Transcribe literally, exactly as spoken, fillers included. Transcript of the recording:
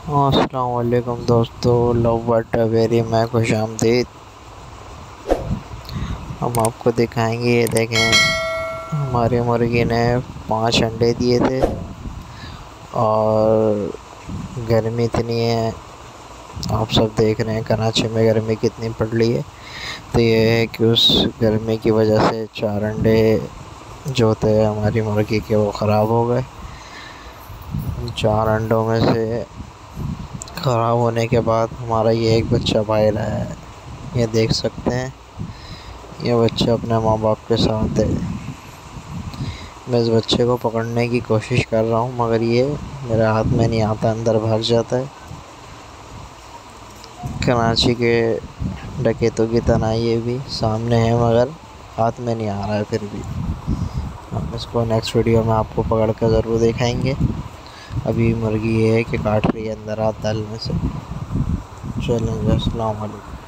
अस्सलाम वालेकुम दोस्तों, लव बट वेरी मैं खुश आमदीद। हम आपको दिखाएंगे, ये देखें हमारी मुर्गी ने पांच अंडे दिए थे और गर्मी इतनी है, आप सब देख रहे हैं कराची में गर्मी कितनी पड़ रही है। तो ये है कि उस गर्मी की वजह से चार अंडे जो थे हमारी मुर्गी के वो ख़राब हो गए। चार अंडों में से ख़राब होने के बाद हमारा ये एक बच्चा बाहर आया है, ये देख सकते हैं। ये बच्चा अपने माँ बाप के साथ है। मैं इस बच्चे को पकड़ने की कोशिश कर रहा हूँ मगर ये मेरे हाथ में नहीं आता, अंदर भाग जाता है। कराची के डकैतों की तरह ये भी सामने है मगर हाथ में नहीं आ रहा है। फिर भी हम इसको नेक्स्ट वीडियो में आपको पकड़ कर ज़रूर दिखाएंगे। अभी मुर्गी ये है कि काट रही है अंदर हाथ डालने से। चलें, अस्सलाम वालेकुम।